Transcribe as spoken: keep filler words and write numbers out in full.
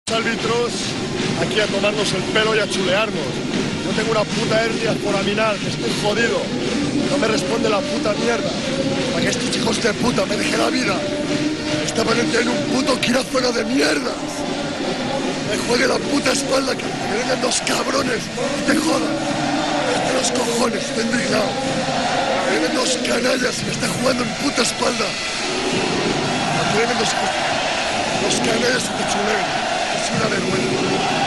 Árbitros aquí a tomarnos el pelo y a chulearnos. Yo tengo una puta hernia foraminal, que estoy jodido. No me responde la puta mierda. Para que estos hijos de puta me dejen la vida. Estaban en un puto quirófano de mierda. Me juegue la puta espalda, que me vengan dos cabrones y te jodan. De los cojones, estoy indignado. Me vienen dos canallas y me están jugando en puta espalda. Me vienen dos, dos canallas y te chuleen. Es una vergüenza.